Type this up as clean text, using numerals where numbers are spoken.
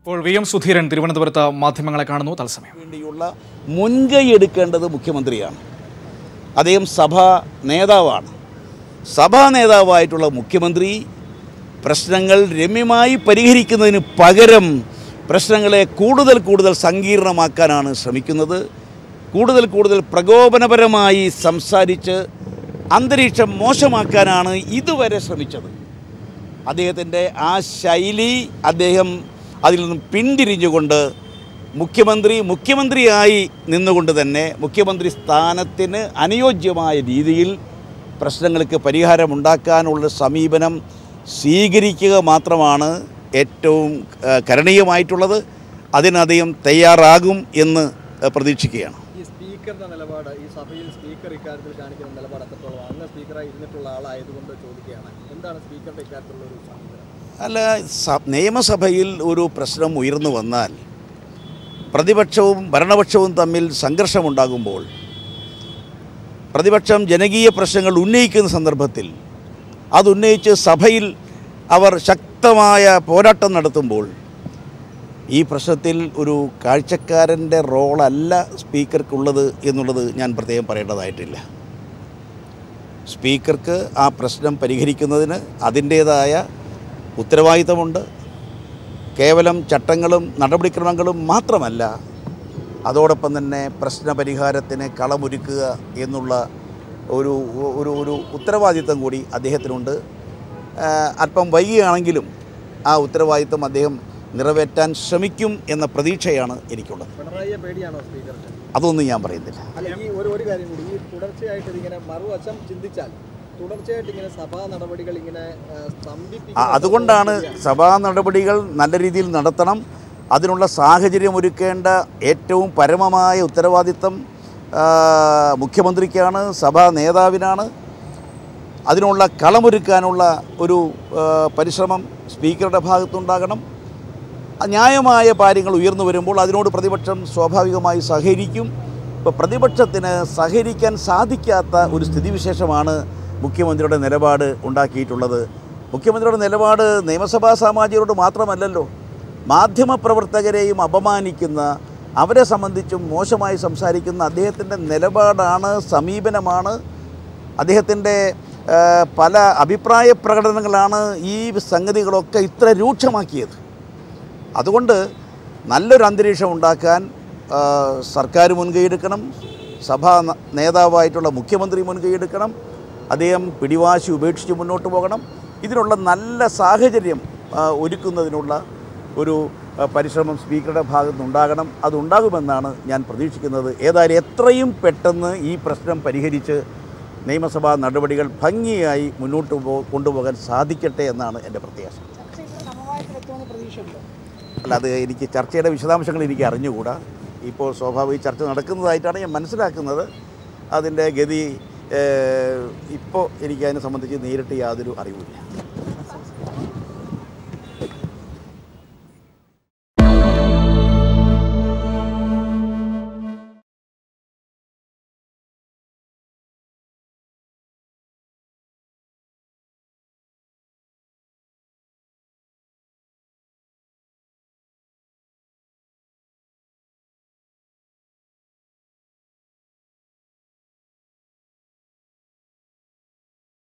Sudheeran, Tiruvananthapurathu മാധ്യമങ്ങളെ കാണുന്നു തത്സമയം. വേണ്ടിയുള്ള മുൻകൈ എടുക്കേണ്ടത് മുഖ്യമന്ത്രിയാണ്. അദ്ദേഹം സഭാ നേതാവാണ്. സഭാ നേതാവായിട്ടുള്ള മുഖ്യമന്ത്രി പ്രശ്നങ്ങൾ രമ്യമായി പരിഹരിക്കുന്നതിന് പകരം പ്രശ്നങ്ങളെ കൂടുതൽ സങ്കീർണമാക്കാനാണ് ശ്രമിക്കുന്നത്. കൂടുതൽ പ്രകോപനപരമായി സംസാരിച്ച് അന്തരീക്ഷം മോശമാക്കാനാണ് ഇതുവരെ ശ്രമിച്ചത്. അദ്ദേഹത്തിൻ്റെ ആ ശൈലി അദ്ദേഹം അതിൽ നിന്നും പിന്തിരിഞ്ഞുകൊണ്ട് മുഖ്യമന്ത്രിയായി നിന്നുകൊണ്ട് തന്നെ മുഖ്യമന്ത്രി സ്ഥാനത്തിന് അനുയോജ്യമായ രീതിയിൽ പ്രശ്നങ്ങൾക്ക് പരിഹാരമുണ്ടാക്കാനുള്ള സമീപനം സ്വീകരിക്കുക മാത്രമാണ് ഏറ്റവും കരണീയമായിട്ടുള്ളത്. അതിനദ്ദേഹം തയ്യാറാകും എന്ന് പ്രതീക്ഷിക്കുകയാണ്. ഈ സ്പീക്കറുടെ നിലപാട്, ഈ സഭയിൽ സ്പീക്കർ ഇക്കാര്യത്തിൽ കാണിക്കുന്ന നിലപാട് എത്രത്തോളം അങ്ങ് സ്പീക്കറായി ഇരുന്നിട്ടുള്ള ആളായതുകൊണ്ട് ചോദിക്കുകയാണ്, എന്താണ് സ്പീക്കറുടെ ഇക്കാര്യത്തിലുള്ള ഒരു സമീപനം? അല്ല, നിയമസഭയിൽ ഒരു പ്രശ്നം ഉയർന്നു വന്നാൽ പ്രതിപക്ഷവും ഭരണപക്ഷവും തമ്മിൽ സംഘർഷമുണ്ടാകുമ്പോൾ പ്രതിപക്ഷം ജനകീയ പ്രശ്നങ്ങൾ ഉന്നയിക്കുന്ന സന്ദർഭത്തിൽ അതുന്നയിച്ച് സഭയിൽ അവർ ശക്തമായ പോരാട്ടം നടത്തുമ്പോൾ ഈ പ്രശ്നത്തിൽ ഒരു കാഴ്ചക്കാരൻ്റെ റോളല്ല സ്പീക്കർക്കുള്ളത് എന്നുള്ളത് ഞാൻ പ്രത്യേകം പറയേണ്ടതായിട്ടില്ല. സ്പീക്കർക്ക് ആ പ്രശ്നം പരിഹരിക്കുന്നതിന് അതിൻ്റേതായ ഉത്തരവാദിത്തമുണ്ട്. കേവലം ചട്ടങ്ങളും നടപടിക്രമങ്ങളും മാത്രമല്ല, അതോടൊപ്പം തന്നെ പ്രശ്നപരിഹാരത്തിന് കളമൊരുക്കുക എന്നുള്ള ഒരു ഉത്തരവാദിത്തം കൂടി അദ്ദേഹത്തിനുണ്ട്. അല്പം വൈകിയാണെങ്കിലും ആ ഉത്തരവാദിത്തം അദ്ദേഹം നിറവേറ്റാൻ ശ്രമിക്കും എന്ന പ്രതീക്ഷയാണ് എനിക്കുള്ളത്. പിണറായിയെ പേടിയാണോ സ്പീക്കർക്ക്? അതൊന്നും ഞാൻ പറയുന്നില്ല. ഈ ഒരു കാര്യം കൂടി, ഈ തുടർച്ചയായിട്ട് ഇതിങ്ങനെ മറുവശം ചിന്തിച്ചാൽ തുടർച്ചയായിട്ട് ഇങ്ങനെ സഭാ നടപടികൾ ഇങ്ങനെ അതുകൊണ്ടാണ് സഭാ നടപടികൾ നല്ല രീതിയിൽ നടത്തണം. അതിനുള്ള സാഹചര്യം ഒരുക്കേണ്ട ഏറ്റവും പരമമായ ഉത്തരവാദിത്തം മുഖ്യമന്ത്രിക്കാണ്, സഭാ നേതാവിനാണ്. അതിനുള്ള കളമൊരുക്കാനുള്ള ഒരു പരിശ്രമം സ്പീക്കറുടെ ഭാഗത്തുണ്ടാകണം. ന്യായമായ കാര്യങ്ങൾ ഉയർന്നു വരുമ്പോൾ അതിനോട് പ്രതിപക്ഷം സ്വാഭാവികമായി സഹകരിക്കും. ഇപ്പോൾ പ്രതിപക്ഷത്തിന് സഹകരിക്കാൻ സാധിക്കാത്ത ഒരു സ്ഥിതിവിശേഷമാണ് മുഖ്യമന്ത്രിയുടെ നിലപാട് ഉണ്ടാക്കിയിട്ടുള്ളത്. മുഖ്യമന്ത്രിയുടെ നിലപാട് നിയമസഭാ സാമാജികരോട് മാത്രമല്ലല്ലോ, മാധ്യമപ്രവർത്തകരെയും അപമാനിക്കുന്ന, അവരെ സംബന്ധിച്ചും മോശമായി സംസാരിക്കുന്ന അദ്ദേഹത്തിൻ്റെ നിലപാടാണ്, സമീപനമാണ്, അദ്ദേഹത്തിൻ്റെ പല അഭിപ്രായ പ്രകടനങ്ങളാണ് ഈ സംഗതികളൊക്കെ ഇത്ര രൂക്ഷമാക്കിയത്. അതുകൊണ്ട് നല്ലൊരു അന്തരീക്ഷം ഉണ്ടാക്കാൻ സർക്കാർ മുൻകൈയെടുക്കണം, സഭാ നേതാവായിട്ടുള്ള മുഖ്യമന്ത്രി മുൻകൈയെടുക്കണം. അദ്ദേഹം പിടിവാശി ഉപേക്ഷിച്ച് മുന്നോട്ട് പോകണം. ഇതിനുള്ള നല്ല സാഹചര്യം ഒരുക്കുന്നതിനുള്ള ഒരു പരിശ്രമം സ്പീക്കറുടെ ഭാഗത്തുനിന്നുണ്ടാകണം. അതുണ്ടാകുമെന്നാണ് ഞാൻ പ്രതീക്ഷിക്കുന്നത്. ഏതായാലും എത്രയും പെട്ടെന്ന് ഈ പ്രശ്നം പരിഹരിച്ച് നിയമസഭാ നടപടികൾ ഭംഗിയായി മുന്നോട്ട് കൊണ്ടുപോകാൻ സാധിക്കട്ടെ എന്നാണ് എൻ്റെ പ്രത്യാശ. അല്ല, അത് എനിക്ക് ചർച്ചയുടെ വിശദാംശങ്ങൾ എനിക്ക് അറിഞ്ഞുകൂടാ. ഇപ്പോൾ സ്വാഭാവിക ചർച്ച നടക്കുന്നതായിട്ടാണ് ഞാൻ മനസ്സിലാക്കുന്നത്. അതിൻ്റെ ഗതി ഇപ്പോൾ എനിക്ക് അതിനെ സംബന്ധിച്ച് നേരിട്ട് യാതൊരു അറിവുമില്ല.